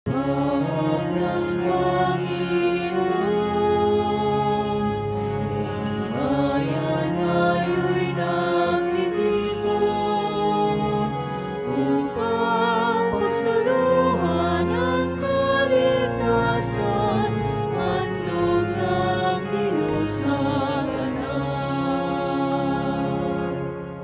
ng Panginoon, bayan ngayon'y nagtitipon, upang pagsaluhan ang kaligtasan, handog ng Diyos sa tanan.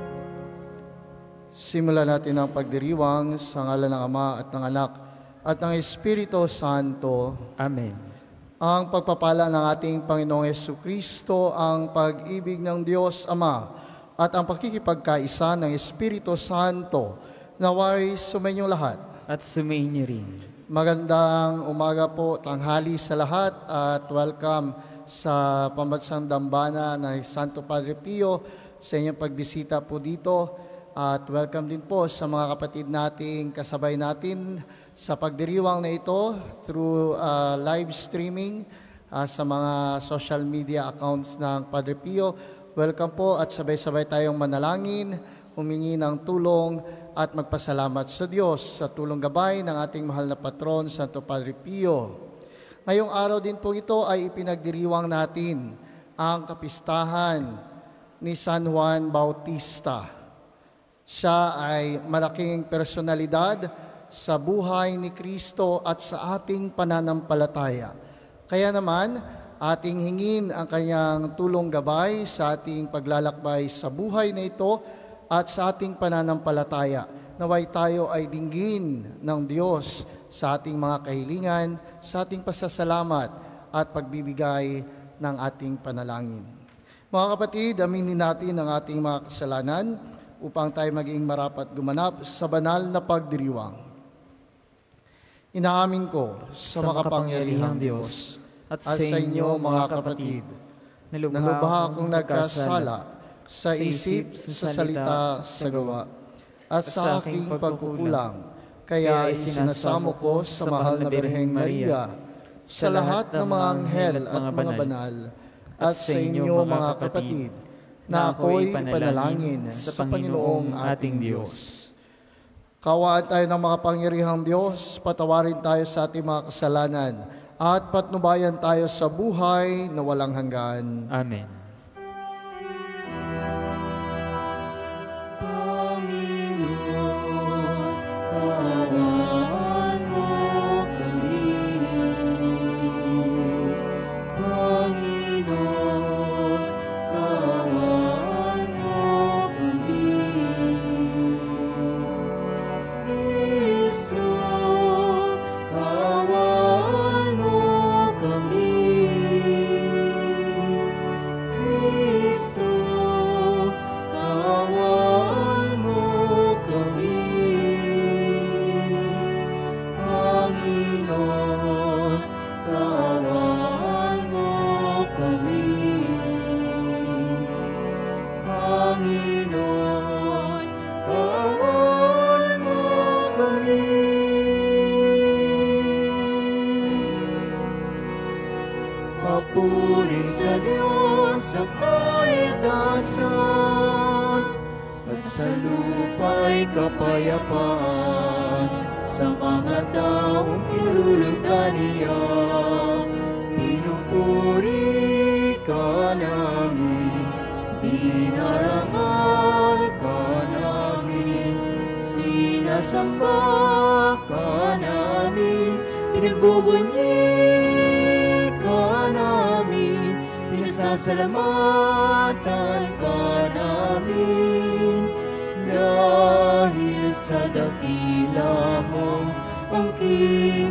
Simulan natin ang pagdiriwang sa ngalan ng Ama at ng Anak at ng Espiritu Santo. Amen. Ang pagpapala ng ating Panginoong Jesucristo, ang pag-ibig ng Diyos Ama at ang pakikipagkaisa ng Espiritu Santo naway sumainyo lahat. At sumainyo rin. Magandang umaga po, tanghali sa lahat at welcome sa Pambansang Dambana ng Santo Padre Pio sa inyong pagbisita po dito. At welcome din po sa mga kapatid nating kasabay natin sa pagdiriwang na ito through live streaming sa mga social media accounts ng Padre Pio. Welcome po at sabay-sabay tayong manalangin, humingi ng tulong at magpasalamat sa Diyos sa tulong gabay ng ating mahal na patron, Santo Padre Pio. Ngayong araw din po ito ay ipinagdiriwang natin ang kapistahan ni San Juan Bautista. Siya ay malaking personalidad sa buhay ni Kristo at sa ating pananampalataya. Kaya naman, ating hingin ang kanyang tulong gabay sa ating paglalakbay sa buhay na ito at sa ating pananampalataya. Naway tayo ay dinggin ng Diyos sa ating mga kahilingan, sa ating pasasalamat at pagbibigay ng ating panalangin. Mga kapatid, aminin natin ang ating mga kasalanan upang tayo maging marapat gumanap sa banal na pagdiriwang. Inaamin ko sa makapangyarihang Diyos at sa inyo mga kapatid, na lubha akong nagkasala sa isip, sa salita, sa gawa, at sa aking pagkukulang. Kaya isinasamo ko sa mahal na Birheng Maria, sa lahat ng mga anghel at mga banal, at sa inyo mga kapatid, na ako'y panalangin sa Panginoong ating Diyos. Kawaan tayo ng makapangyarihang Diyos, patawarin tayo sa ating mga kasalanan, at patnubayan tayo sa buhay na walang hanggan. Amen. Panginoon, kaawaan mo kami. Panginoon, kaawaan mo kami. Kristo, kaawaan mo kami. Kristo, kaawaan mo kami. Panginoon, kaawaan mo kami. Panginoon, kaawaan mo kami. Papuri sa Diyos sa kaitaasan, at sa lupa'y kapayapaan sa mga taong kinulugdan niya. Pinupuri ka namin, dinarangal ka namin, sinasamba ka namin, pinagbubunyi ka namin, pinasasalamatan ka namin. Dahil sa dakila mong angking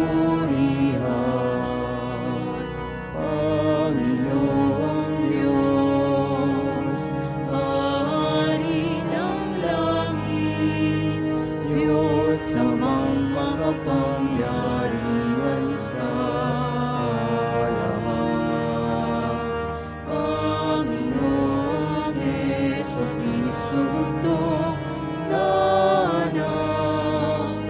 kapurihan, Panginoong Diyos, Hari ng langit, Diyos amang makapangyarihan sa lahat. Panginoong Jesucristo, bugtong na anak,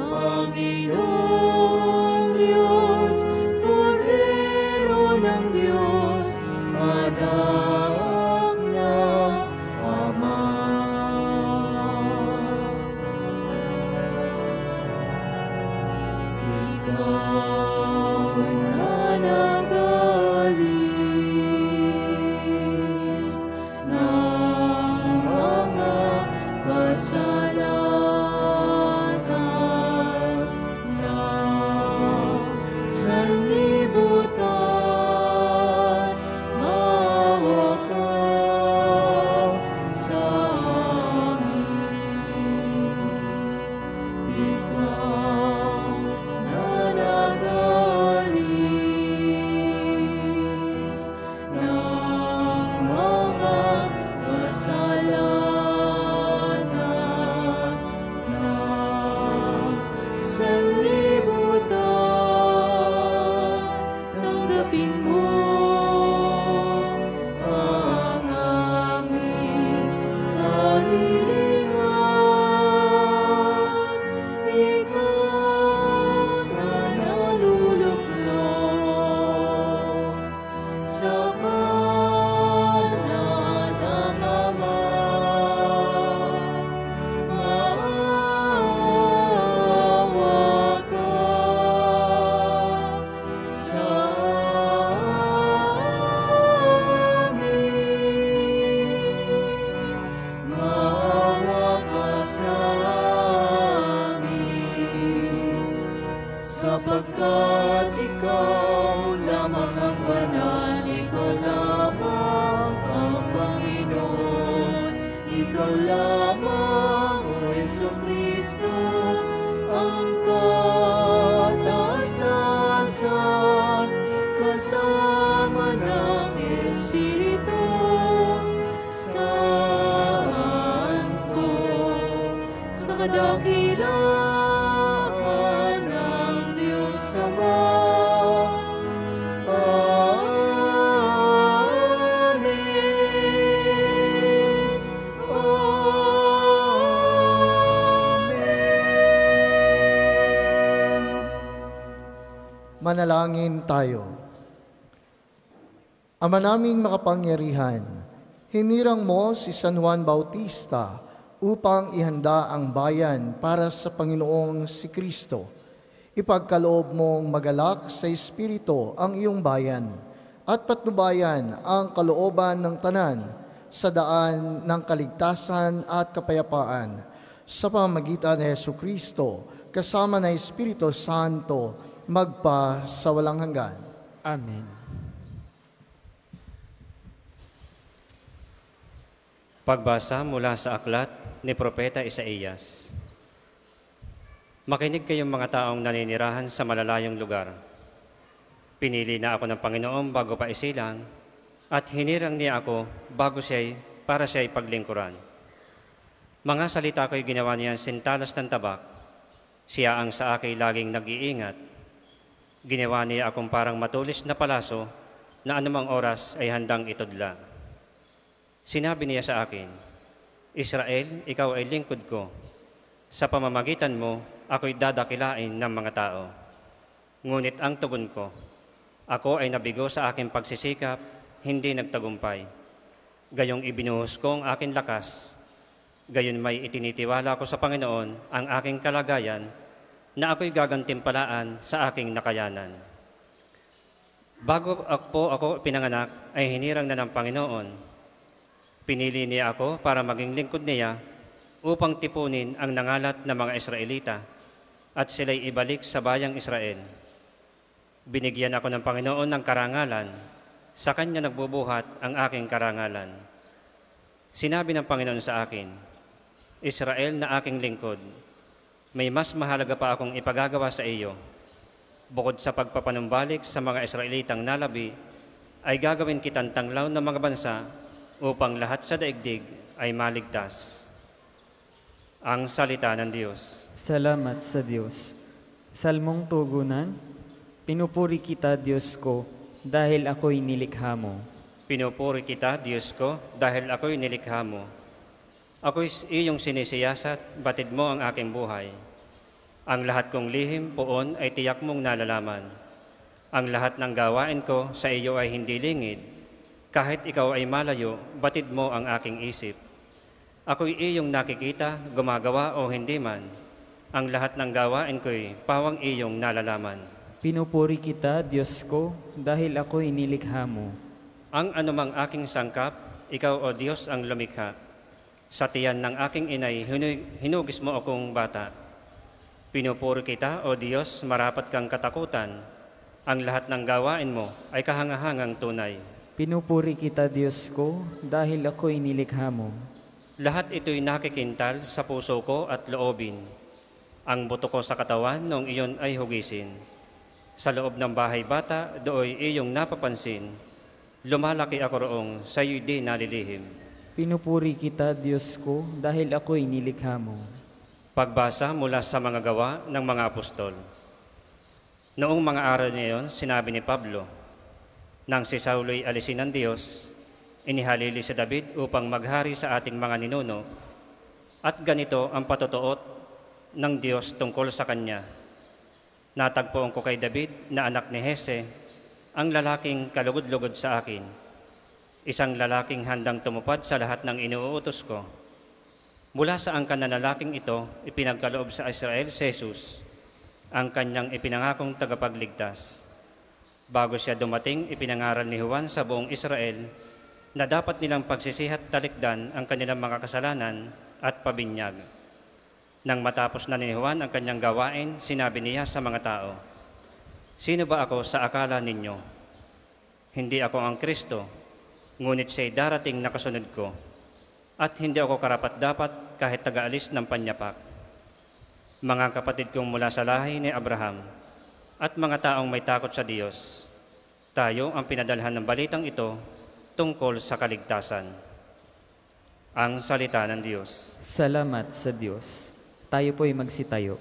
Panginoong Diyos, Kordero ng Diyos, anak ng Ama. sapagkat ikaw lamang ang banal, ikaw lamang ang Panginoon, ikaw lamang, O Jesucristo, ang kataasan, kasama ng Espiritu Santo, sa kadakilaan ng Diyos Ama. Amen. Amen. Manalangin tayo. Ama naming makapangyarihan, hinirang mo si San Juan Bautista upang ihanda ang bayan para sa Panginoong si Kristo. Ipagkaloob mong magalak sa Espiritu ang iyong bayan at patnubayan ang kalooban ng tanan sa daan ng kaligtasan at kapayapaan sa pamamagitan ni Jesucristo kasama ng Espiritu Santo magpa sa walang hanggan. Amen. Pagbasa mula sa aklat ni Propeta Isaías. Makinig kayong mga taong naninirahan sa malalayong lugar. Pinili na ako ng Panginoon bago pa isilang, at hinirang niya ako para siya'y paglingkuran. Mga salita ko'y ginawa niya sintalas ng tabak. Siya ang sa akin laging nag-iingat. Ginawa niya akong parang matulis na palaso na anumang oras ay handang itudla. Sinabi niya sa akin, Israel, ikaw ay lingkod ko. Sa pamamagitan mo, ako'y dadakilain ng mga tao. Ngunit ang tugon ko, ako ay nabigo sa aking pagsisikap, hindi nagtagumpay. Gayong ibinuhos ko ang aking lakas. Gayon may itinitiwala ko sa Panginoon ang aking kalagayan na ako'y gagantimpalaan sa aking nakayanan. Bago ako pinanganak, ay hinirang na ng Panginoon. Pinili niya ako para maging lingkod niya upang tipunin ang nangalat ng mga Israelita at sila'y ibalik sa bayang Israel. Binigyan ako ng Panginoon ng karangalan, sa Kanya nagbubuhat ang aking karangalan. Sinabi ng Panginoon sa akin, Israel na aking lingkod, may mas mahalaga pa akong ipagagawa sa iyo. Bukod sa pagpapanumbalik sa mga Israelitang nalabi, ay gagawin kitang tanglaw ng mga bansa upang lahat sa daigdig ay maligtas. Ang salita ng Diyos. Salamat sa Diyos. Salmong tugunan, pinupuri kita, Diyos ko, dahil ako'y nilikha mo. Pinupuri kita, Diyos ko, dahil ako'y nilikha mo. Ako'y iyong sinisiyasat, batid mo ang aking buhay. Ang lahat kong lihim poon ay tiyak mong nalalaman. Ang lahat ng gawain ko sa iyo ay hindi lingid. Kahit ikaw ay malayo, batid mo ang aking isip. Ako'y iyong nakikita, gumagawa o hindi man. Ang lahat ng gawain ko'y pawang iyong nalalaman. Pinupuri kita, Diyos ko, dahil ako'y nilikha mo. Ang anumang aking sangkap, ikaw o Diyos ang lumikha. Sa tiyan ng aking inay, hinugis mo akong bata. Pinupuri kita, o Diyos, marapat kang katakutan. Ang lahat ng gawain mo ay kahangahangang tunay. Pinupuri kita, Diyos ko, dahil ako'y nilikha mo. Lahat ito'y nakikintal sa puso ko at loobin. Ang buto ko sa katawan noong iyon ay hugisin. Sa loob ng bahay bata, dooy iyong napapansin. Lumalaki ako roong sa iyo'y di nalilihim. Pinupuri kita, Diyos ko, dahil ako'y nilikha mo. Pagbasa mula sa mga gawa ng mga apostol. Noong mga araw niyon, sinabi ni Pablo, nang si Saulo'y alisin ng Diyos, inihalili si David upang maghari sa ating mga ninuno, at ganito ang patutuot ng Diyos tungkol sa kanya. Natagpuan ko kay David na anak ni Hese, ang lalaking kalugod-lugod sa akin, isang lalaking handang tumupad sa lahat ng inuutos ko. Mula sa angkan na lalaking ito, ipinagkaloob sa Israel si Jesus, ang kanyang ipinangakong tagapagligtas. Bago siya dumating, ipinangaral ni Juan sa buong Israel na dapat nilang pagsisihat talikdan ang kanilang mga kasalanan at pabinyag. Nang matapos na ni Juan ang kanyang gawain, sinabi niya sa mga tao, Sino ba ako sa akala ninyo? Hindi ako ang Kristo, ngunit siya'y darating na kasunod ko, at hindi ako karapat-dapat kahit taga-alis ng panyapak. Mga kapatid kong mula sa lahi ni Abraham, at mga taong may takot sa Diyos, tayo ang pinadalhan ng balitang ito tungkol sa kaligtasan. Ang salita ng Diyos. Salamat sa Diyos. Tayo po'y magsitayo.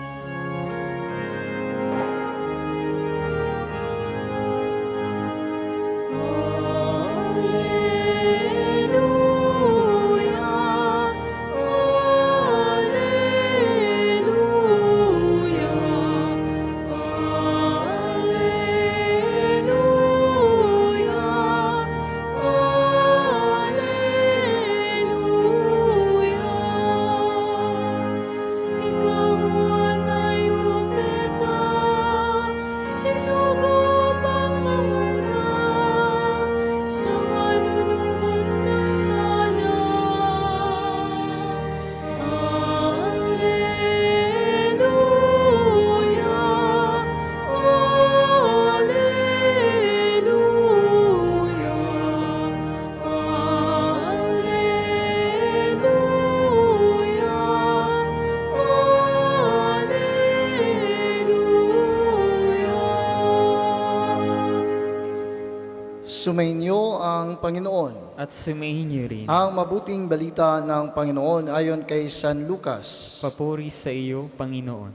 Sumainyo ang Panginoon. At sumayin niyo rin. Ang mabuting balita ng Panginoon ayon kay San Lucas. Papuri sa iyo, Panginoon.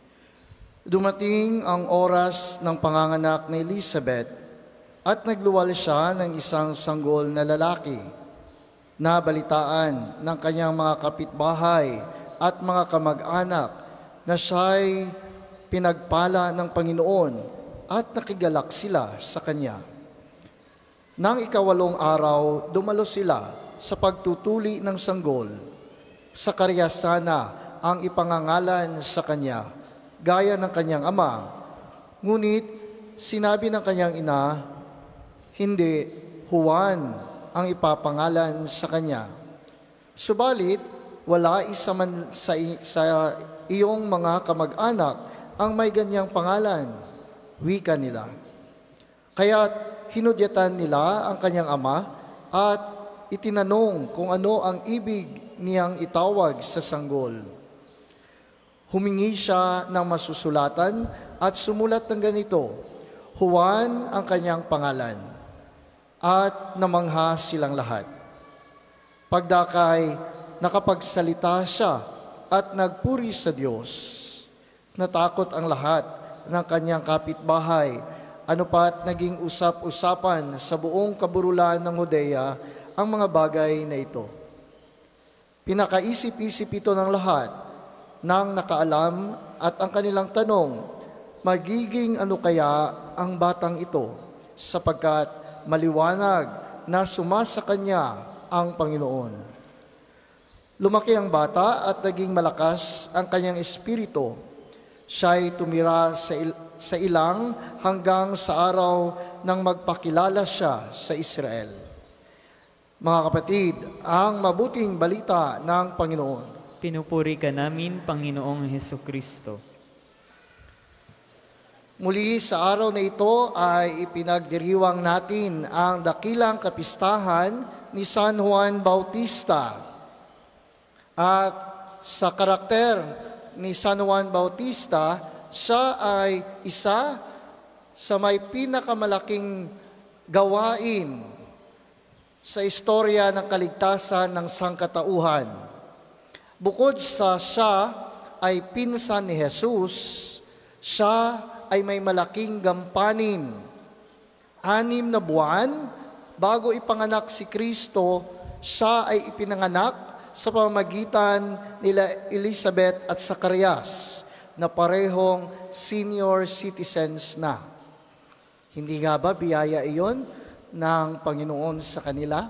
Dumating ang oras ng panganganak ni Elizabeth at nagluwal siya ng isang sanggol na lalaki. Nabalitaan ng kanyang mga kapitbahay at mga kamag-anak na siya'y pinagpala ng Panginoon at nakigalak sila sa kanya. Nang ikawalong araw, dumalo sila sa pagtutuli ng sanggol. Sakarias sana ang ipangangalan sa kanya, gaya ng kanyang ama. Ngunit sinabi ng kanyang ina, hindi, Juan ang ipapangalan sa kanya. Subalit, wala isa man sa iyong mga kamag-anak ang may ganyang pangalan, wika nila. Kaya't hinudyatan nila ang kanyang ama at itinanong kung ano ang ibig niyang itawag sa sanggol. Humingi siya ng masusulatan at sumulat ng ganito, Juan ang kanyang pangalan, at namangha silang lahat. Pagdakay, nakapagsalita siya at nagpuri sa Diyos. Natakot ang lahat ng kanyang kapitbahay. Ano pa't naging usap-usapan sa buong kaburulan ng Judea ang mga bagay na ito. Pinakaisip-isip ito ng lahat nang nakaalam at ang kanilang tanong, magiging ano kaya ang batang ito sapagkat maliwanag na sumasa kanya ang Panginoon. Lumaki ang bata at naging malakas ang kanyang espiritu. Siya'y tumira sa ilang hanggang sa araw nang magpakilala siya sa Israel. Mga kapatid, ang mabuting balita ng Panginoon. Pinupuri ka namin, Panginoong Hesukristo. Muli sa araw na ito ay ipinagdiriwang natin ang dakilang kapistahan ni San Juan Bautista. At sa karakter ni San Juan Bautista, siya ay isa sa may pinakamalaking gawain sa istorya ng kaligtasan ng sangkatauhan. Bukod sa siya ay pinsan ni Jesus, siya ay may malaking gampanin. 6 na buwan bago ipanganak si Kristo, siya ay ipinanganak sa pamamagitan nila Elizabeth at Zacarias na parehong senior citizens na. Hindi nga ba biyaya iyon ng Panginoon sa kanila?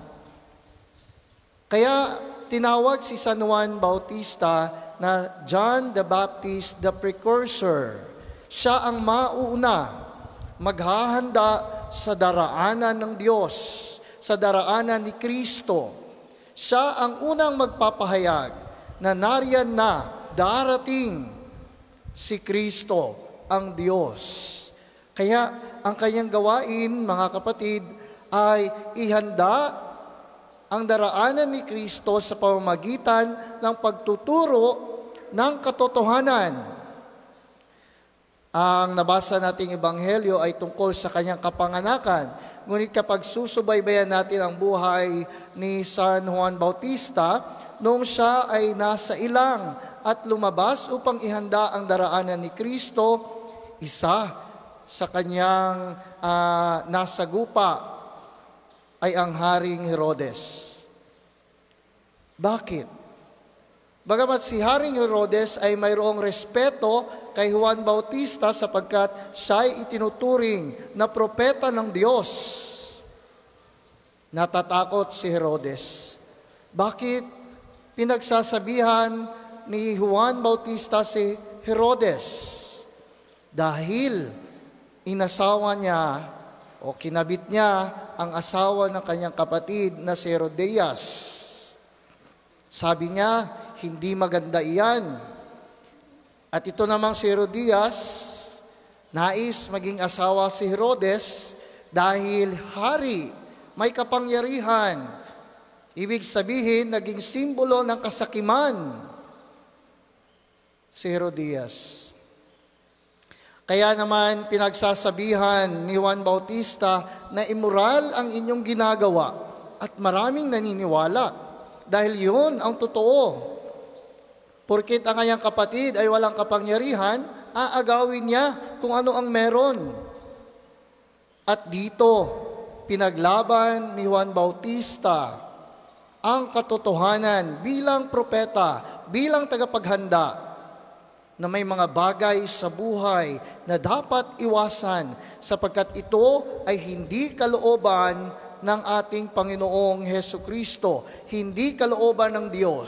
Kaya tinawag si San Juan Bautista na John the Baptist the Precursor. Siya ang mauuna, maghahanda sa daraanan ng Diyos, sa daraanan ni Kristo. Siya ang unang magpapahayag na nariyan na darating si Kristo, ang Diyos. Kaya ang kanyang gawain, mga kapatid, ay ihanda ang daraanan ni Kristo sa pamamagitan ng pagtuturo ng katotohanan. Ang nabasa nating ebanghelyo ay tungkol sa kanyang kapanganakan. Ngunit kapag susubaybayan natin ang buhay ni San Juan Bautista, noong siya ay nasa ilang at lumabas upang ihanda ang daraanan ni Kristo, isa sa kanyang nasagupa ay ang Haring Herodes. Bakit? Bagamat si Haring Herodes ay mayroong respeto kay Juan Bautista sapagkat siya ay itinuturing na propeta ng Diyos, natatakot si Herodes. Bakit pinagsasabihan ni Juan Bautista si Herodes? Dahil inasawa niya o kinabit niya ang asawa ng kanyang kapatid na si Herodias. Sabi niya, hindi maganda iyan. At ito namang si Herodias, nais maging asawa si Herodes dahil hari, may kapangyarihan. Ibig sabihin, naging simbolo ng kasakiman si Herodias. Kaya naman pinagsasabihan ni Juan Bautista na immoral ang inyong ginagawa at maraming naniniwala dahil yun ang totoo. Porkit ang kanyang kapatid ay walang kapangyarihan, aagawin niya kung ano ang meron. At dito, pinaglaban ni Juan Bautista ang katotohanan bilang propeta, bilang tagapaghanda, na may mga bagay sa buhay na dapat iwasan sapagkat ito ay hindi kalooban ng ating Panginoong Hesukristo, hindi kalooban ng Diyos.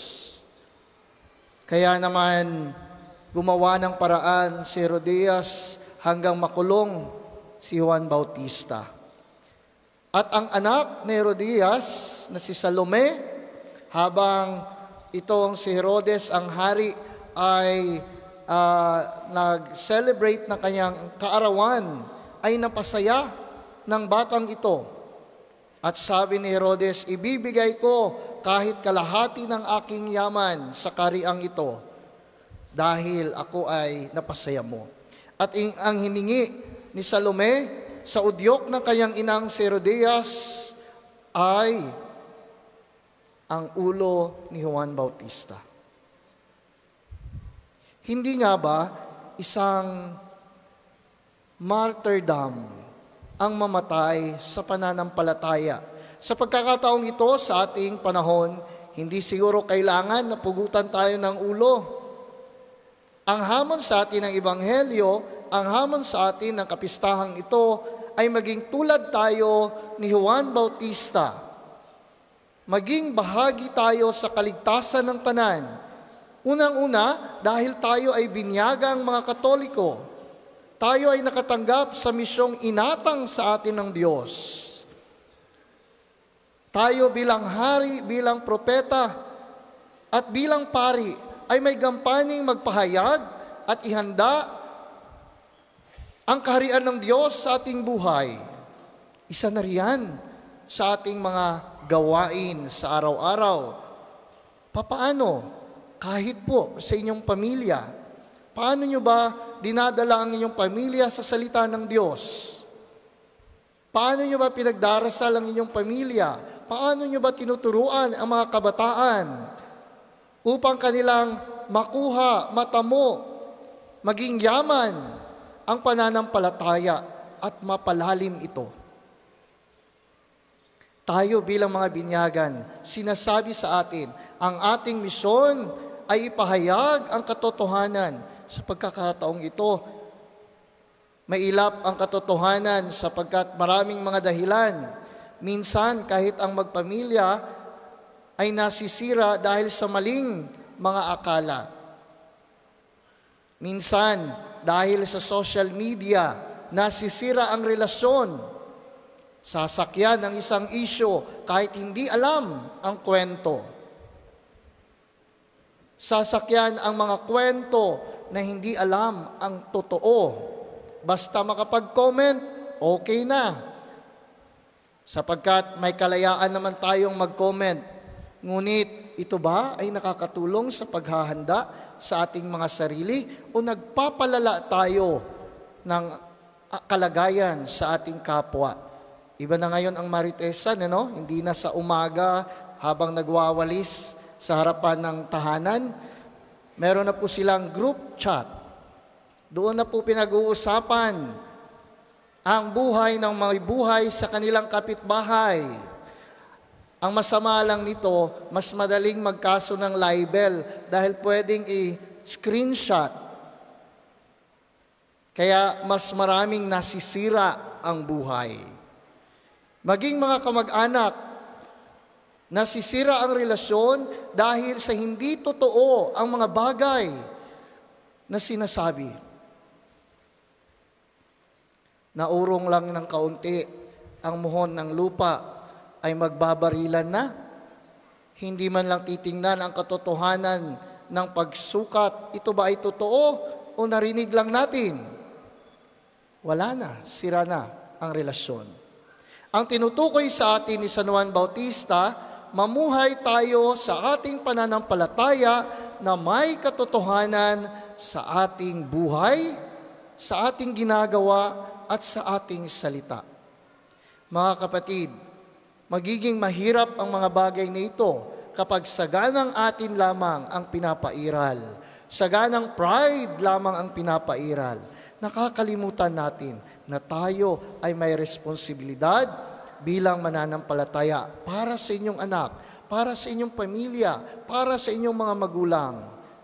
Kaya naman gumawa ng paraan si Herodias hanggang makulong si Juan Bautista. At ang anak ni Herodias na si Salome, habang itong si Herodes ang hari ay nag-celebrate ng kanyang kaarawan, ay napasaya ng batang ito. At sabi ni Herodes, ibibigay ko kahit kalahati ng aking yaman sa kariang ito dahil ako ay napasaya mo. At ang hiningi ni Salome sa udyok ng kanyang inang si Herodias ay ang ulo ni Juan Bautista. Hindi nga ba isang martyrdom ang mamatay sa pananampalataya? Sa pagkakataong ito, sa ating panahon, hindi siguro kailangan na pugutan tayo ng ulo. Ang hamon sa atin ng Ebanghelyo, ang hamon sa atin ng kapistahang ito, ay maging tulad tayo ni Juan Bautista. Maging bahagi tayo sa kaligtasan ng tanan. Unang-una, dahil tayo ay binyagang mga Katoliko, tayo ay nakatanggap sa misyong inatang sa atin ng Diyos. Tayo bilang hari, bilang propeta, at bilang pari, ay may gampaning magpahayag at ihanda ang kaharian ng Diyos sa ating buhay. Isa na riyan sa ating mga gawain sa araw-araw. Papaano? Kahit po sa inyong pamilya, paano nyo ba dinadala ang inyong pamilya sa salita ng Diyos? Paano nyo ba pinagdarasal ang inyong pamilya? Paano nyo ba tinuturuan ang mga kabataan upang kanilang makuha, matamo, maging yaman ang pananampalataya at mapalalim ito? Tayo bilang mga binyagan, sinasabi sa atin, ang ating misyon ay ipahayag ang katotohanan. Sa pagkakataong ito, mailap ang katotohanan sapagkat maraming mga dahilan. Minsan, kahit ang magpamilya ay nasisira dahil sa maling mga akala. Minsan, dahil sa social media, nasisira ang relasyon. Sasakyan ang isang isyo kahit hindi alam ang kwento. Sasakyan ang mga kwento na hindi alam ang totoo. basta makapag-comment, okay na. Sapagkat may kalayaan naman tayong mag-comment. Ngunit ito ba ay nakakatulong sa paghahanda sa ating mga sarili o nagpapalala tayo ng kalagayan sa ating kapwa? Iba na ngayon ang maritesan, Hindi na sa umaga habang nagwawalis sa harapan ng tahanan. Meron na po silang group chat. Doon na po pinag-uusapan ang buhay ng mga buhay sa kanilang kapitbahay. Ang masama lang nito, mas madaling magkaso ng libel dahil pwedeng i-screenshot. Kaya mas maraming nasisira ang buhay. Maging mga kamag-anak, nasisira ang relasyon dahil sa hindi totoo ang mga bagay na sinasabi. Naurong lang ng kaunti ang muhon ng lupa ay magbabarilan na. Hindi man lang titingnan ang katotohanan ng pagsukat. Ito ba ay totoo o narinig lang natin? Wala na, sira na ang relasyon. Ang tinutukoy sa atin ni San Juan Bautista, mamuhay tayo sa ating pananampalataya na may katotohanan sa ating buhay, sa ating ginagawa, at sa ating salita. Mga kapatid, magiging mahirap ang mga bagay na ito kapag saganang atin lamang ang pinapairal. Saganang pride lamang ang pinapairal. Nakakalimutan natin na tayo ay may responsibilidad bilang mananampalataya para sa inyong anak, para sa inyong pamilya, para sa inyong mga magulang,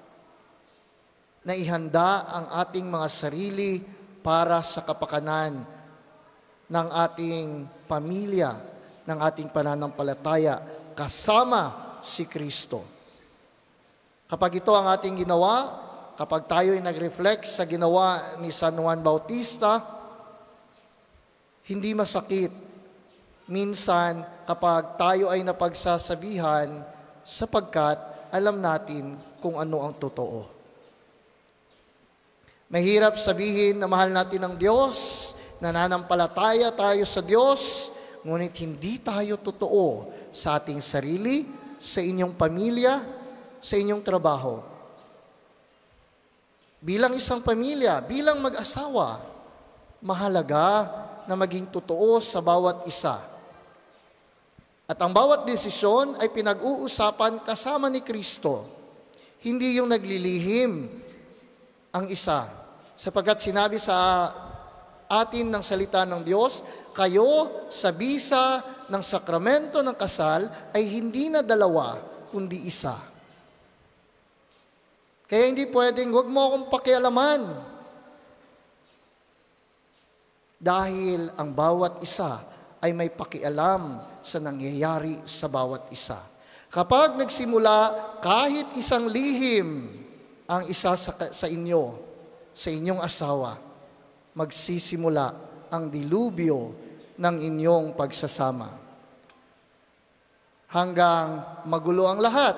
na ihanda ang ating mga sarili para sa kapakanan ng ating pamilya, ng ating pananampalataya, kasama si Kristo. Kapag ito ang ating ginawa, kapag tayo ay nag-reflect sa ginawa ni San Juan Bautista, hindi masakit minsan kapag tayo ay napagsasabihan sapagkat alam natin kung ano ang totoo. Mahirap sabihin na mahal natin ang Diyos, nananampalataya tayo sa Diyos, ngunit hindi tayo totoo sa ating sarili, sa inyong pamilya, sa inyong trabaho. Bilang isang pamilya, bilang mag-asawa, mahalaga na maging totoo sa bawat isa. At ang bawat desisyon ay pinag-uusapan kasama ni Kristo. Hindi yung naglilihim ang isa. Sapagkat sinabi sa atin ng salita ng Diyos, kayo sa bisa ng sakramento ng kasal ay hindi na dalawa, kundi isa. Kaya hindi pwedeng, huwag mo akong pakialaman. Dahil ang bawat isa ay may pakialam sa nangyayari sa bawat isa. Kapag nagsimula kahit isang lihim ang isa sa inyo, sa inyong asawa, magsisimula ang dilubyo ng inyong pagsasama. Hanggang magulo ang lahat,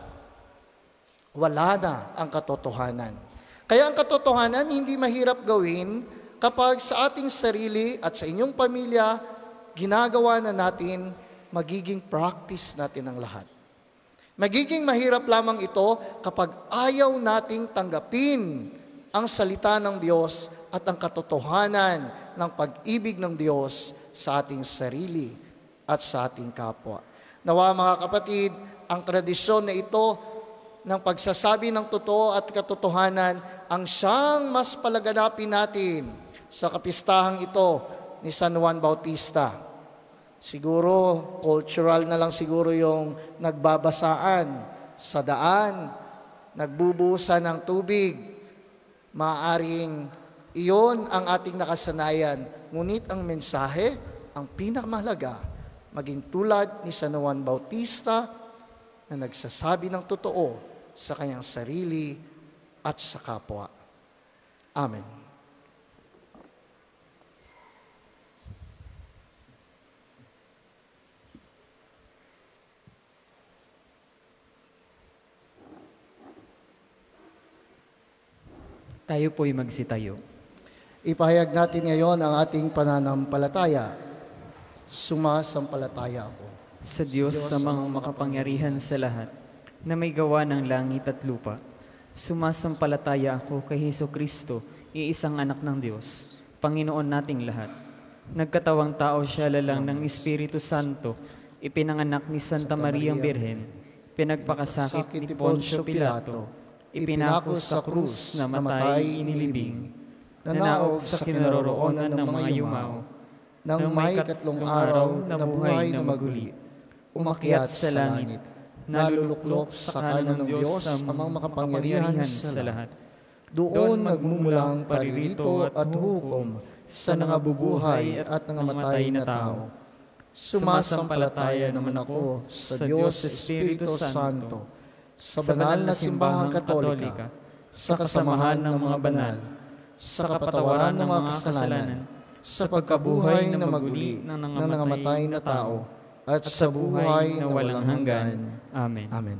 wala na ang katotohanan. Kaya ang katotohanan hindi mahirap gawin kapag sa ating sarili at sa inyong pamilya, ginagawa na natin, magiging practice natin ang lahat. Magiging mahirap lamang ito kapag ayaw nating tanggapin ang salita ng Diyos at ang katotohanan ng pag-ibig ng Diyos sa ating sarili at sa ating kapwa. Nawa mga kapatid, ang tradisyon na ito ng pagsasabi ng totoo at katotohanan ang siyang mas palaganapin natin sa kapistahang ito ni San Juan Bautista. Siguro, cultural na lang siguro yung nagbabasaan sa daan, nagbubuhusan ng tubig. Maaring iyon ang ating nakasanayan. Ngunit ang mensahe, ang pinakamahalaga, maging tulad ni San Juan Bautista na nagsasabi ng totoo sa kanyang sarili at sa kapwa. Amen. Tayo po'y magsitayo. Ipahayag natin ngayon ang ating pananampalataya. Sumasampalataya ako Sa Diyos sa mga makapangyarihan sa lahat, na may gawa ng langit at lupa. Sumasampalataya ako kay Hesukristo, iisang anak ng Diyos, Panginoon nating lahat. Nagkatawang tao siya lalang ng Espiritu Santo, ipinanganak ni Santa Mariang Birhen, pinagpakasakit ni Poncio Pilato, ipinako sa krus, namatay, inilibing, nanaog sa kinaroroonan ng mga yumao, nang may 3 araw na buhay na maguli, umakyat sa langit, naluluklok sa kanan ng Diyos amang makapangyarihan sa lahat. Doon nagmumulang paririto at hukom sa nangabubuhay at nangamatay na tao. Sumasampalataya naman ako sa Diyos Espiritu Santo, sa banal na simbahang katolika, sa kasamahan ng mga banal, sa kapatawaran ng mga kasalanan, sa pagkabuhay na maguli ng nangamatay na tao, at sa buhay na walang hanggan. Amen. Amen.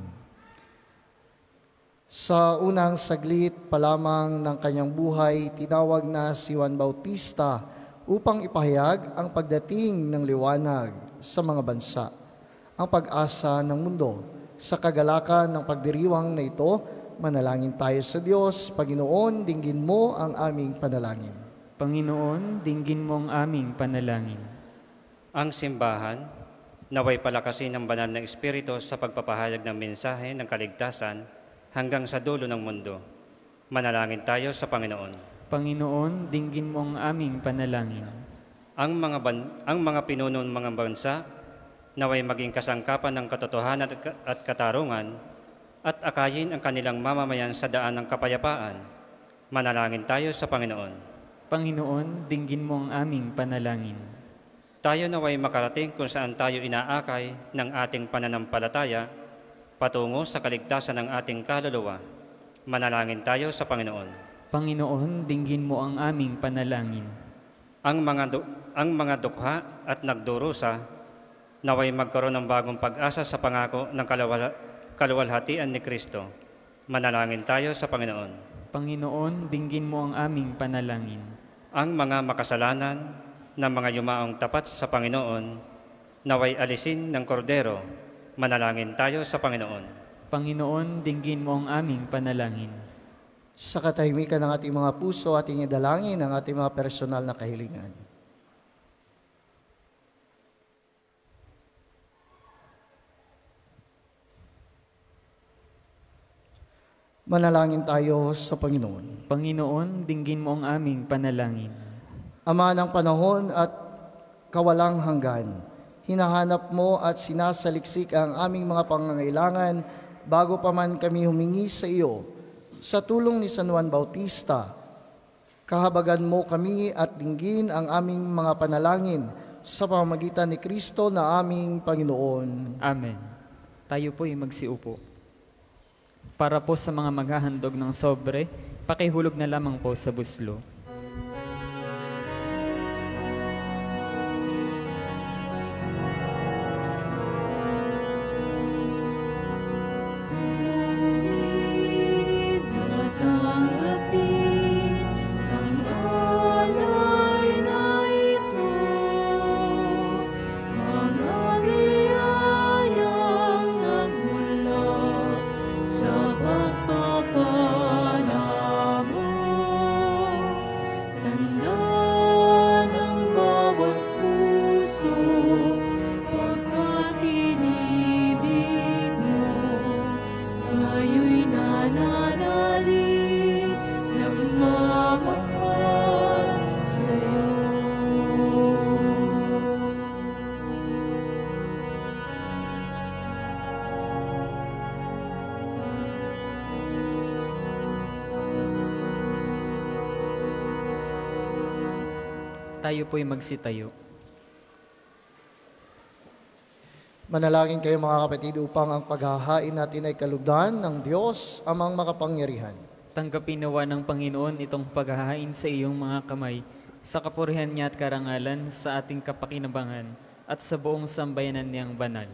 Sa unang saglit pa lamang ng kanyang buhay, tinawag na si Juan Bautista upang ipahayag ang pagdating ng liwanag sa mga bansa, ang pag-asa ng mundo. Sa kagalakan ng pagdiriwang na ito, manalangin tayo sa Diyos. Panginoon, dinggin mo ang aming panalangin. Panginoon, dinggin mo ang aming panalangin. Ang simbahan, naway palakasin ng banal na Espiritu sa pagpapahayag ng mensahe ng kaligtasan hanggang sa dulo ng mundo. Manalangin tayo sa Panginoon. Panginoon, dinggin mo ang aming panalangin. Ang mga pinuno ng mga bansa, naway maging kasangkapan ng katotohanan at katarungan at akayin ang kanilang mamamayan sa daan ng kapayapaan. Manalangin tayo sa Panginoon. Panginoon, dinggin mo ang aming panalangin. Tayo naway makarating kung saan tayo inaakay ng ating pananampalataya patungo sa kaligtasan ng ating kaluluwa. Manalangin tayo sa Panginoon. Panginoon, dinggin mo ang aming panalangin. Ang mga dukha at nagdurusa naway magkaroon ng bagong pag-asa sa pangako ng kaluwalhatian ni Kristo. Manalangin tayo sa Panginoon. Panginoon, dinggin mo ang aming panalangin. Ang mga makasalanan na mga yumaong tapat sa Panginoon naway alisin ng kordero. Manalangin tayo sa Panginoon. Panginoon, dinggin mo ang aming panalangin. Sa katahimikan ng ating mga puso, ating idalangin ang ating mga personal na kahilingan. Manalangin tayo sa Panginoon. Panginoon, dinggin mo ang aming panalangin. Ama ng panahon at kawalang hanggan, hinahanap mo at sinasaliksik ang aming mga pangangailangan bago pa man kami humingi sa iyo. Sa tulong ni San Juan Bautista, kahabagan mo kami at dinggin ang aming mga panalangin sa pamamagitan ni Kristo na aming Panginoon. Amen. Tayo po'y magsiupo. Para po sa mga maghahandog ng sobre, pakihulog na lamang po sa buslo. Tayo po'y magsitayo. Manalangin kayo mga kapatid upang ang paghahain natin ay kalugdan ng Diyos amang makapangyarihan. Tanggapin nawa ng Panginoon itong paghahain sa iyong mga kamay, sa kapurihan niya at karangalan, sa ating kapakinabangan, at sa buong sambayanan niyang banal.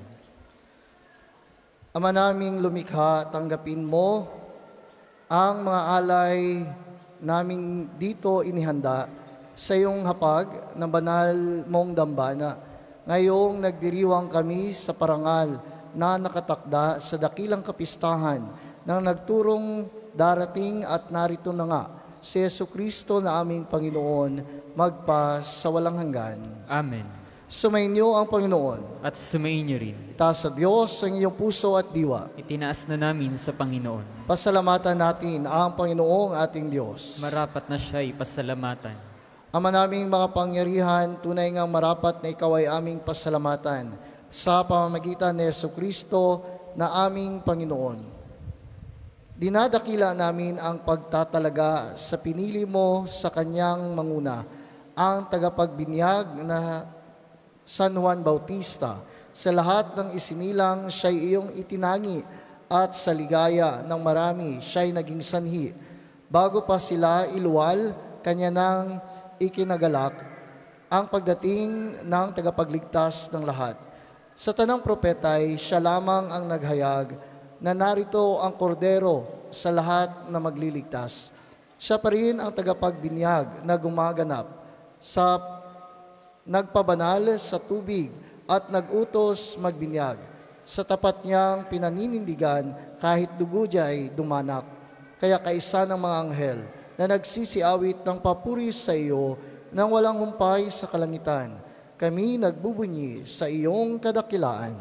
Ama naming lumikha, tanggapin mo ang mga alay namin dito inihanda sa iyong hapag ng banal mong dambana. Ngayong nagdiriwang kami sa parangal na nakatakda sa dakilang kapistahan ng nagturong darating at narito na nga si Jesucristo na aming Panginoon magpa sa walang hanggan. Amen. Sumainyo ang Panginoon. At sumainyo rin. Itaas sa Diyos ang iyong puso at diwa. Itinaas na namin sa Panginoon. Pasalamatan natin ang Panginoong ating Diyos. Marapat na siya ipasalamatan. Ama naming mga pangyarihan, tunay ngang marapat na ikaw ay aming pasalamatan sa pamamagitan ni Jesucristo na aming Panginoon. Dinadakila namin ang pagtatalaga sa pinili mo sa kanyang manguna, ang tagapagbinyag na San Juan Bautista. Sa lahat ng isinilang siya'y iyong itinangi at sa ligaya ng marami siya'y naging sanhi. Bago pa sila iluwal, kanya nang ikinagalak ang pagdating ng tagapagligtas ng lahat. Sa tanang propeta'y siya lamang ang naghayag na narito ang kordero sa lahat na magliligtas. Siya pa rin ang tagapagbinyag na gumaganap sa nagpabanal sa tubig at nagutos magbinyag. Sa tapat niyang pinaninindigan kahit dugo diya'y dumanak. Kaya kaisa ng mga anghel na nagsisiawit ng papuri sa iyo nang walang humpay sa kalangitan, kami nagbubunyi sa iyong kadakilaan.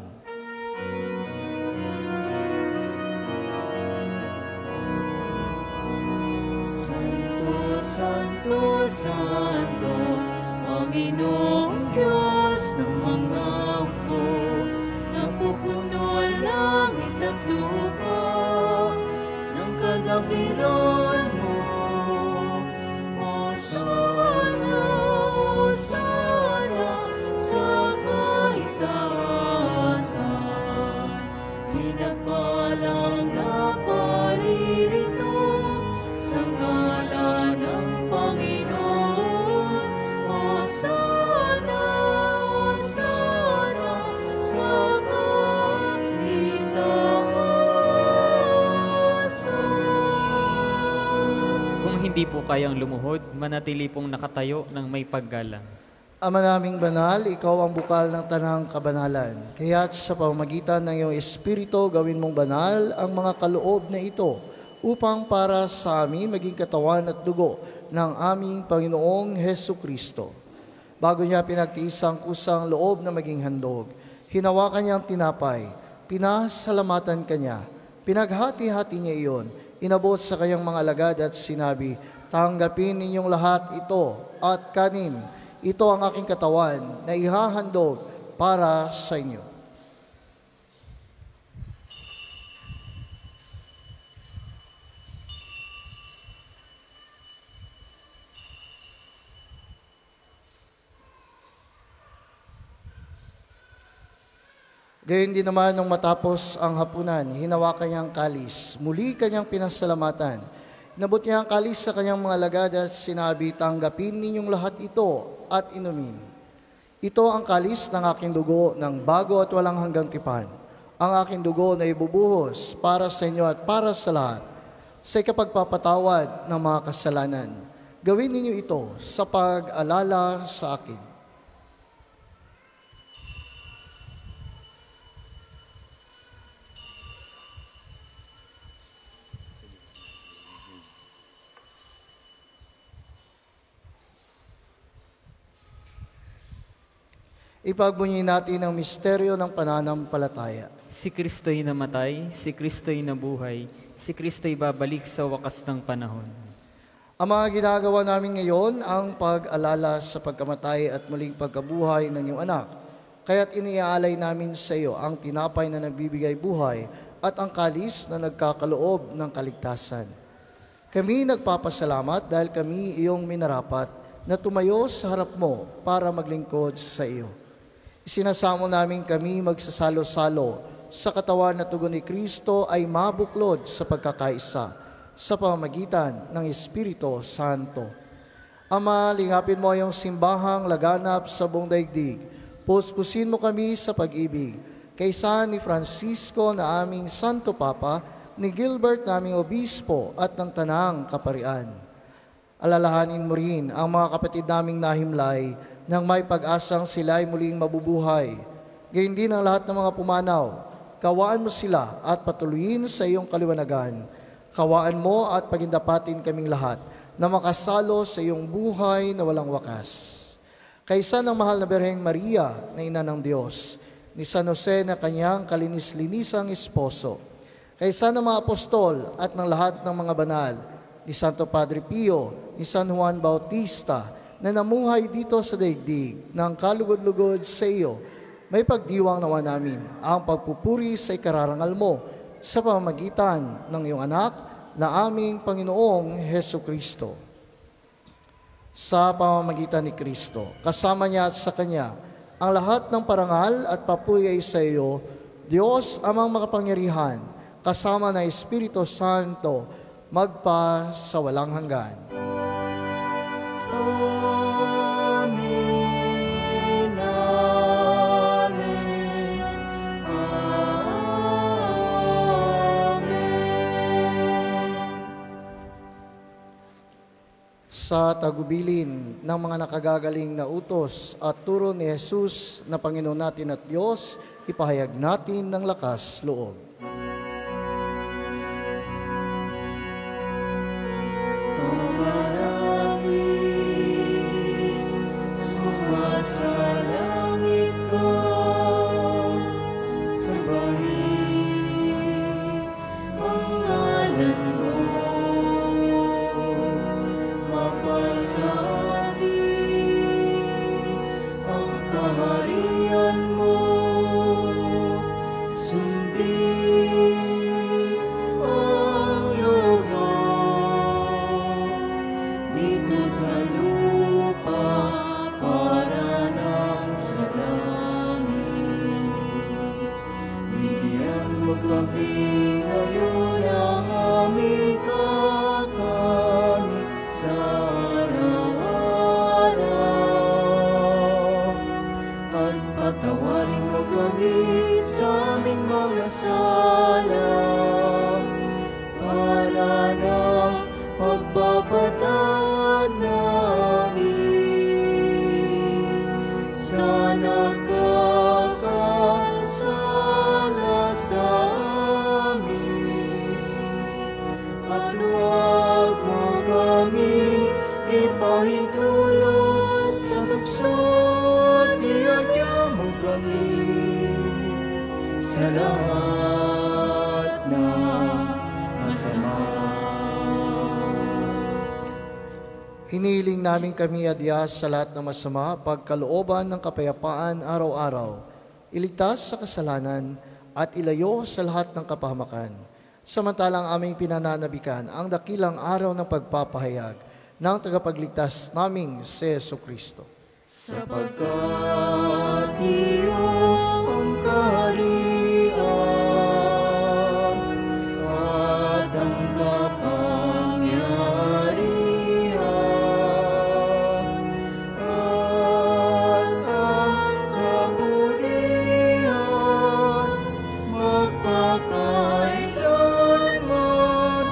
Santo, Santo, Santo, Panginoong Diyos ng mga hukbo, napupuno ang langit at lupa ng kadakilaan mo. Hosana, Hosana, sa kaitaasan, pinagpalang na paririto sa ngalan ng Panginoon. Hosana, Hosana, sa kaitaasan. Kung hindi po kayang lumuhod, manatili pong nakatayo ng may paggalang. Ama naming banal, ikaw ang bukal ng tanang kabanalan. Kaya't sa pamamagitan ng iyong Espiritu, gawin mong banal ang mga kaloob na ito upang para sa amin maging katawan at dugo ng aming Panginoong Hesukristo. Bago niya pinagtiis ang kusang loob na maging handog, hinawakan niya ang tinapay, pinasalamatan kanya, pinaghati-hati niya iyon, inabot sa kanyang mga alagad at sinabi, tanggapin ninyong lahat ito at kanin. Ito ang aking katawan na ihahandog para sa inyo. Gayon din naman nung matapos ang hapunan, hinawakan niya ang kalis. Muli kanyang pinasalamatan. Inabot niya ang kalis sa kanyang mga alagad at sinabi, tanggapin ninyong lahat ito at inumin. Ito ang kalis ng aking dugo ng bago at walang hanggang tipan. Ang aking dugo na ibubuhos para sa inyo at para sa lahat sa ikapagpapatawad ng mga kasalanan. Gawin ninyo ito sa pag-alala sa akin. Ipagbunyi natin ang misteryo ng pananampalataya. Si Kristo'y namatay, si Kristo'y nabuhay, si Kristo'y babalik sa wakas ng panahon. Ang mga ginagawa namin ngayon ang pag-alala sa pagkamatay at muling pagkabuhay ng iyong anak. Kaya't iniaalay namin sa iyo ang tinapay na nagbibigay buhay at ang kalis na nagkakaloob ng kaligtasan. Kami nagpapasalamat dahil kami iyong minarapat na tumayo sa harap mo para maglingkod sa iyo. Isinasamo namin kami magsasalo-salo sa katawan na tugon ni Kristo ay mabuklod sa pagkakaisa sa pamamagitan ng Espiritu Santo. Ama, lingapin mo yung simbahang laganap sa buong daigdig. Puspusin mo kami sa pag-ibig. Kaysa ni Francisco na aming Santo Papa, ni Gilbert naming Obispo at ng Tanang Kaparian. Alalahanin mo rin ang mga kapatid naming nahimlay nang may pag-asang sila ay muling mabubuhay. Gayun din ang lahat ng mga pumanaw. Kawaan mo sila at patuloyin sa iyong kaliwanagan. Kawaan mo at pagindapatin kaming lahat na makasalo sa iyong buhay na walang wakas. Kaysa ng mahal na Birheng Maria na ina ng Diyos, ni San Jose na kanyang kalinis-linisang esposo, kaysa ng mga apostol at ng lahat ng mga banal, ni Santo Padre Pio, ni San Juan Bautista, na namuhay dito sa daigdig ng kalugod-lugod sa iyo, may pagdiwang nawa namin ang pagpupuri sa ikararangal mo sa pamamagitan ng iyong anak na aming Panginoong Heso Kristo. Sa pamamagitan ni Kristo, kasama niya at sa Kanya, ang lahat ng parangal at papuri ay sa iyo, Diyos amang makapangyarihan, kasama ng Espiritu Santo, magpa sa walang hanggan. Amen, amen, amen. Sa tagubilin ng mga nakagagaling na utos at turo ni Jesus na Panginoon natin at Diyos, ipahayag natin ng lakas loob. Sa langit ka, sambahin ang ngalan mo, mapasakit ang kaharian mo, sundin ang loob mo dito sa lupa para sa langit. Bigyan mo kami ngayon ang aming kakanin sa araw-araw. At patawarin mo kami sa aming mga sala para ng pagpapatawad namin sa nakakasala sa amin. At huwag mo kami ipahintulot sa tukso at iagya mo kami sa lahat na masama. Hiniling namin kami adyas sa lahat ng masama, pagkalooban ng kapayapaan araw-araw, iligtas sa kasalanan at ilayo sa lahat ng kapahamakan. Samantalang aming pinananabikan ang dakilang araw ng pagpapahayag ng tagapagligtas naming si Jesucristo. Sapagkat iyong kaharian at ang kapangyarihan at ang kaburihan magpakailanman.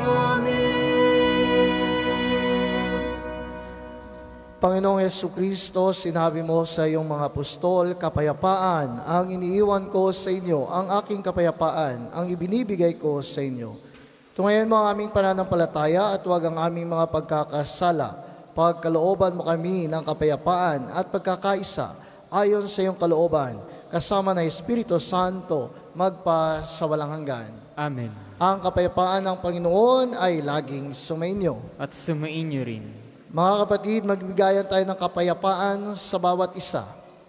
Amen. Panginoong Jesucristo, sinabi mo sa iyong mga apostol, kapayapaan ang iniiwan ko sa inyo, ang aking kapayapaan ang ibinibigay ko sa inyo. Tungayan mo ang aming pananampalataya at huwag ang aming mga pagkakasala. Pagkalooban mo kami ng kapayapaan at pagkakaisa ayon sa iyong kalooban, kasama ng Espiritu Santo, magpa sa walang hanggan. Amen. Ang kapayapaan ng Panginoon ay laging sumainyo. At sumainyo rin. Mga kapatid, magbigayan tayo ng kapayapaan sa bawat isa.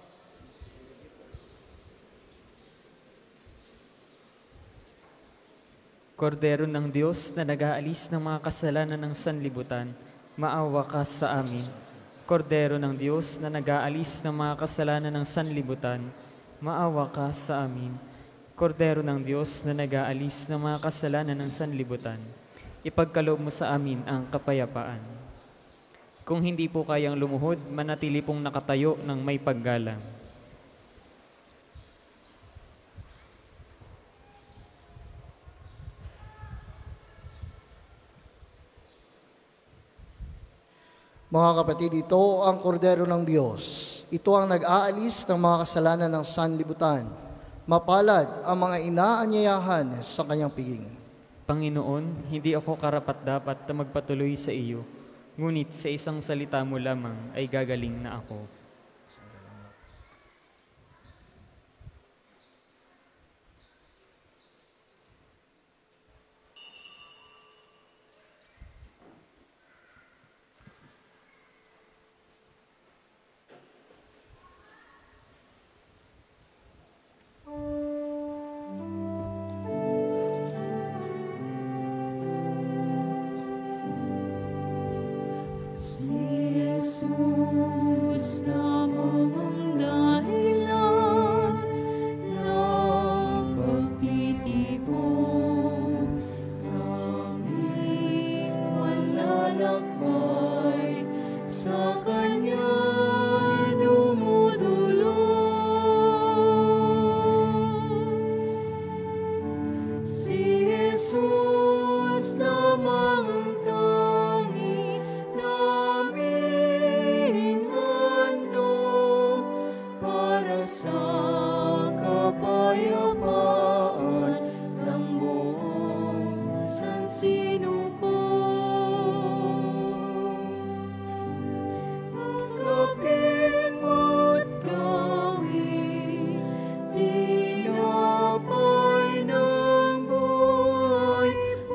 Kordero ng Diyos na nag-aalis ng mga kasalanan ng sanlibutan, maawa ka sa amin. Kordero ng Diyos na nag-aalis ng mga kasalanan ng sanlibutan, maawa ka sa amin. Kordero ng Diyos na nag-aalis ng mga kasalanan ng sanlibutan, ipagkaloob mo sa amin ang kapayapaan. Kung hindi po kayang lumuhod, manatili pong nakatayo ng may paggalang. Mga kapatid, ito ang kordero ng Diyos. Ito ang nag-aalis ng mga kasalanan ng sanlibutan. Mapalad ang mga inaanyayahan sa kanyang piging. Panginoon, hindi ako karapat-dapat na magpatuloy sa iyo, ngunit sa isang salita mo lamang ay gagaling na ako. Si Jesus na mamamdahilan ng pagtitipon, aming malalakbay sa Kanya dumudulog. Si Jesus na mangantangi naming handog para sa kapayapaan ng buong sansinuko. Tanggapin mo't gawin tinapay ng buhay,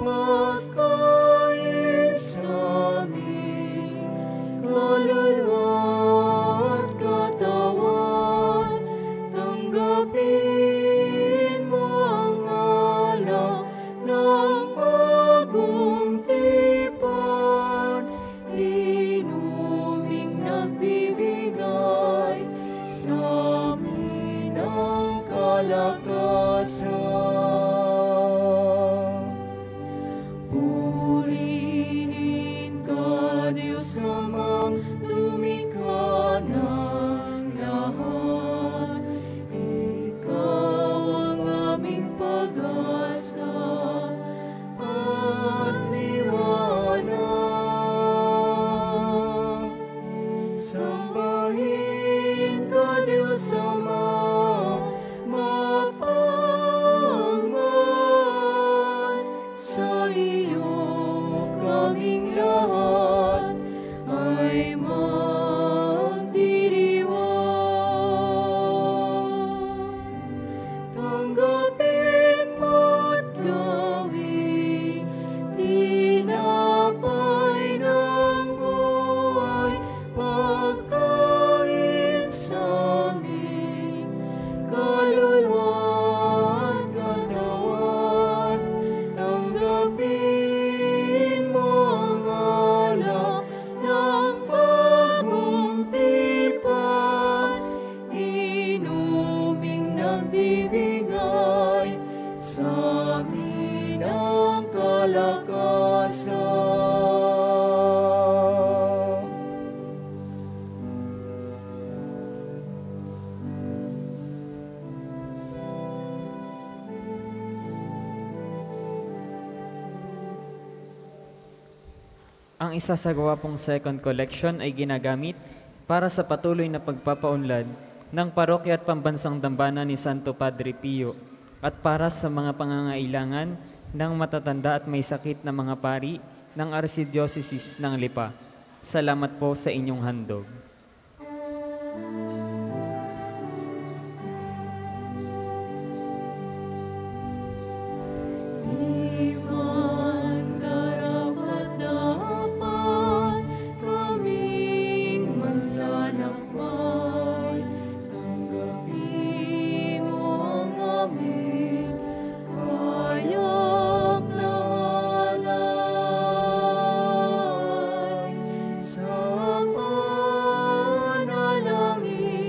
pagkain sa aming kaluluwa at katawan. Tanggapin mo ang alak ng bagong tipan, inuming nagbibigay sa amin ang kalakasan. Purihin ka, Diyos Amang lumikha ng lahat. Ikaw ang aming pag-asa at liwanag. Sambahin ka, Diyos Ama, mapagmahal. Sa iyo kaming lahat ay magdiriwang. Tanggapin mo't gawin tinapay ng buhay, pagkain sa aming kaluluwa at katawan. Tanggapin mo ang alak ng bagong tipan, inuming nagbibigay sa amin ang kalakasan. Ang isa sa gwapong second collection ay ginagamit para sa patuloy na pagpapaunlad ng parokya at pambansang dambana ni Santo Padre Pio at para sa mga pangangailangan ng matatanda at may sakit na mga pari ng Archdiocese ng Lipa. Salamat po sa inyong handog. Di man karapat-dapat kaming manlalakbay, tanggapin mo ang aming payak na alay. Sa panalangin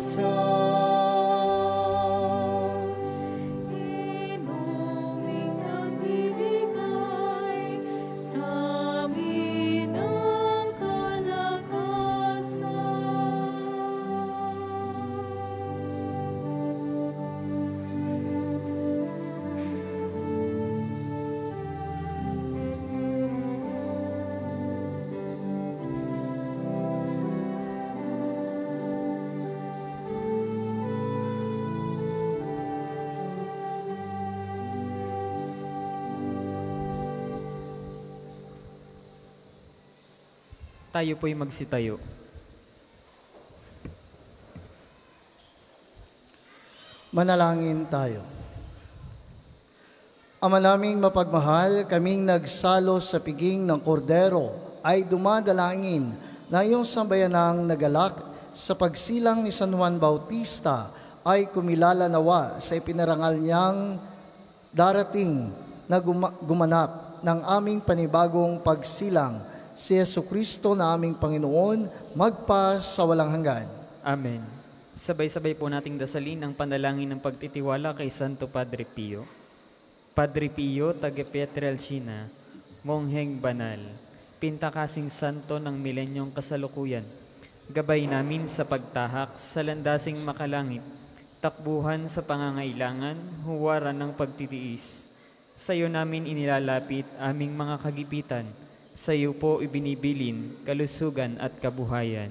Inuming namimigay sa amin ang kalakasan. Tayo po'y magsitayo. Manalangin tayo. Ama naming mapagmahal, kaming nagsalo sa piging ng kordero ay dumadalangin na iyong sambayanang nagalak sa pagsilang ni San Juan Bautista ay kumilala nawa sa ipinarangal niyang darating na gumanap ng aming panibagong pagsilang, si Jesucristo na aming Panginoon, magpa sa walang hanggan. Amen. Sabay-sabay po nating dasalin ang panalangin ng pagtitiwala kay Santo Padre Pio. Padre Pio, taga Pietrelcina, mongheng banal, pintakasing santo ng milenyong kasalukuyan, gabay namin sa pagtahak sa landasing makalangit, takbuhan sa pangangailangan, huwaran ng pagtitiis. Sa iyo namin inilalapit aming mga kagipitan, sa iyo po ibinibilin kalusugan at kabuhayan.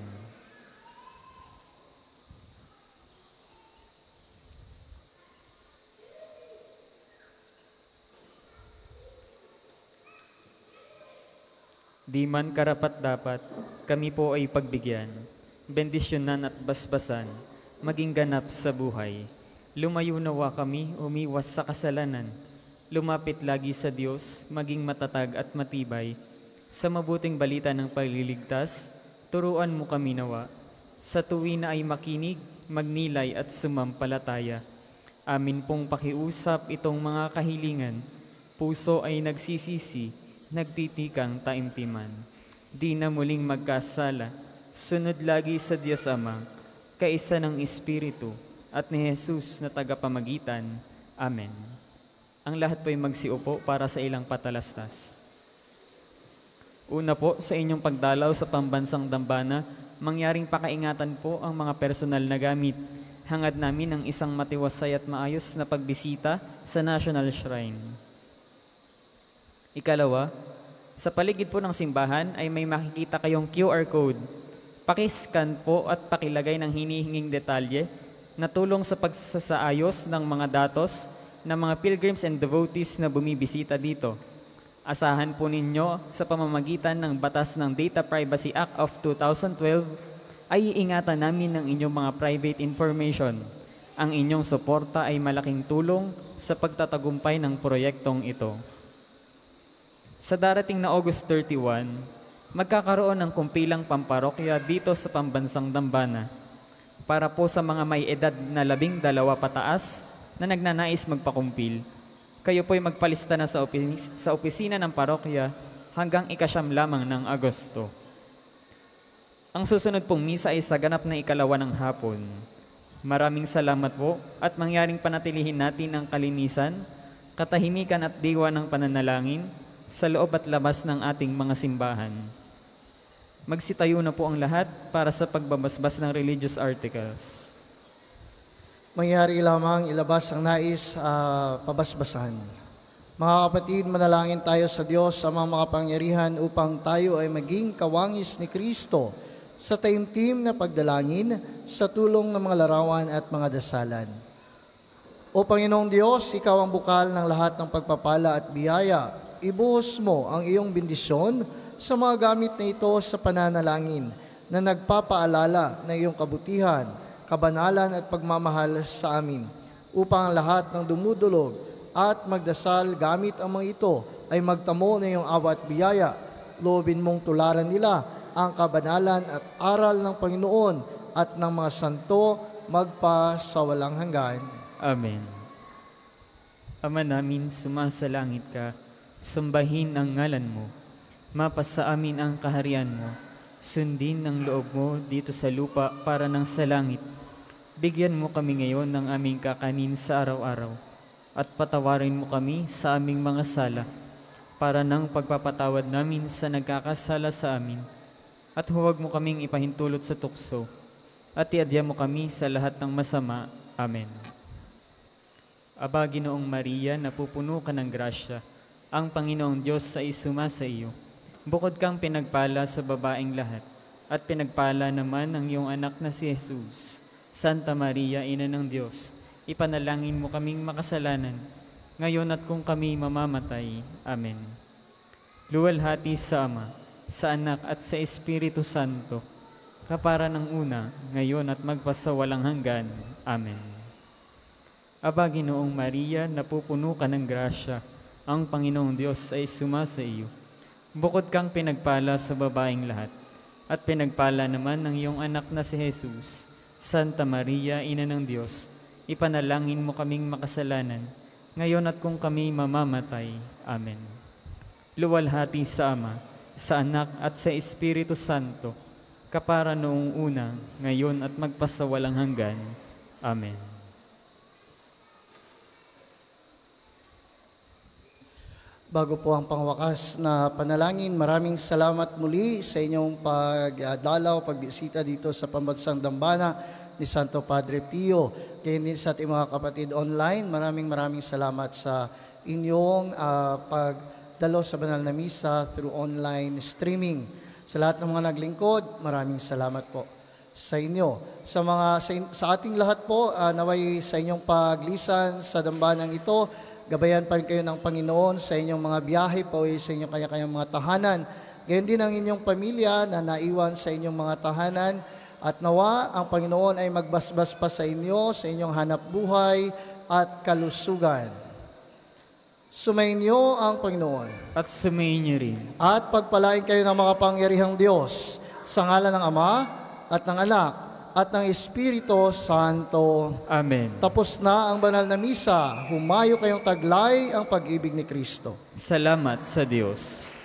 Di man karapat-dapat, kami po ay pagbigyan, bendisyonan at basbasan, maging ganap sa buhay. Lumayo nawa kami, umiwas sa kasalanan, lumapit lagi sa Diyos, maging matatag at matibay. Sa mabuting balita ng pagliligtas, turuan mo kami nawa. Sa tuwi na ay makinig, magnilay at sumampalataya. Amin pong pakiusap itong mga kahilingan. Puso ay nagsisisi, nagtitikang taimtiman. Di na muling magkasala, sunod lagi sa Diyos Ama, kaisa ng Espiritu, at ni Jesus na tagapamagitan. Amen. Ang lahat po'y magsiupo para sa ilang patalastas. Una po, sa inyong pagdalaw sa pambansang dambana, mangyaring pakaingatan po ang mga personal na gamit. Hangad namin ang isang matiwasay at maayos na pagbisita sa National Shrine. Ikalawa, sa paligid po ng simbahan ay may makikita kayong QR code. Pakiscan po at pakilagay ng hinihinging detalye na tulong sa pagsasaayos ng mga datos ng mga pilgrims and devotees na bumibisita dito. Asahan po ninyo sa pamamagitan ng batas ng Data Privacy Act of 2012 ay iingatan namin ng inyong mga private information. Ang inyong suporta ay malaking tulong sa pagtatagumpay ng proyektong ito. Sa darating na August 31, magkakaroon ng kumpilang pamparokya dito sa pambansang dambana para po sa mga may edad na 12 pataas na nagnanais magpakumpil. Kayo po'y magpalista na sa opisina ng parokya hanggang 9 lamang ng Agosto. Ang susunod pong misa ay sa ganap na 2 ng hapon. Maraming salamat po at mangyaring panatilihin natin ang kalinisan, katahimikan at diwa ng pananalangin sa loob at labas ng ating mga simbahan. Magsitayo na po ang lahat para sa pagbabasbas ng religious articles. Mangyari lamang ilabas ang nais pabasbasan. Mga kapatid, manalangin tayo sa Diyos sa mga makapangyarihan upang tayo ay maging kawangis ni Kristo sa taimtim na pagdalangin sa tulong ng mga larawan at mga dasalan. O Panginoong Diyos, Ikaw ang bukal ng lahat ng pagpapala at biyaya. Ibuhos mo ang iyong bendisyon sa mga gamit na ito sa pananalangin na nagpapaalala ng iyong kabutihan, kabanalan at pagmamahal sa amin, upang ang lahat ng dumudulog at magdasal gamit ang mga ito ay magtamo na iyong awa at biyaya. Loobin mong tularan nila ang kabanalan at aral ng Panginoon at ng mga santo magpa sa walang hanggan. Amen. Ama namin, sumasalangit ka, sambahin ang ngalan mo, mapasa amin ang kaharian mo, sundin ang loob mo dito sa lupa para ng sa langit. Bigyan mo kami ngayon ng aming kakanin sa araw-araw at patawarin mo kami sa aming mga sala para ng pagpapatawad namin sa nagkakasala sa amin. At huwag mo kaming ipahintulot sa tukso at iadya mo kami sa lahat ng masama. Amen. Aba, Ginoong Maria, napupuno ka ng grasya, ang Panginoong Diyos ay sumasa iyo. Bukod kang pinagpala sa babaeng lahat, at pinagpala naman ang iyong anak na si Jesus. Santa Maria, Ina ng Diyos, ipanalangin mo kaming makasalanan, ngayon at kung kami mamamatay. Amen. Luwalhati sa Ama, sa Anak at sa Espiritu Santo, kapara ng una, ngayon at magpasawalang hanggan. Amen. Aba, Ginoong Maria, napupuno ka ng grasya, ang Panginoong Diyos ay sumasa iyo. Bukod kang pinagpala sa babaeng lahat, at pinagpala naman ng iyong anak na si Jesus. Santa Maria, Ina ng Diyos, ipanalangin mo kaming makasalanan, ngayon at kung kami mamamatay. Amen. Luwalhati sa Ama, sa Anak at sa Espiritu Santo, kapara noong una, ngayon at magpasawalang hanggan. Amen. Bago po ang pangwakas na panalangin, maraming salamat muli sa inyong pagdalaw, pagbisita dito sa Pambansang Dambana ni Santo Padre Pio. Kaya din sa ating mga kapatid online, maraming salamat sa inyong pagdalaw sa banal na misa through online streaming. Sa lahat ng mga naglingkod, maraming salamat po sa inyo. Sa ating lahat po, naway sa inyong paglisan sa dambanang ito, gabayan pa rin kayo ng Panginoon sa inyong mga biyahe po, sa inyong kanya-kanyang mga tahanan. Gayon din ang inyong pamilya na naiwan sa inyong mga tahanan. At nawa, ang Panginoon ay magbasbas pa sa inyo, sa inyong hanap buhay at kalusugan. Sumayin niyo ang Panginoon. At sumayin niyo rin. At pagpalain kayo ng makapangyarihang Diyos, sa ngalan ng Ama at ng Anak at ng Espiritu Santo. Amen. Tapos na ang banal na misa. Humayo kayong taglay ang pag-ibig ni Kristo. Salamat sa Diyos.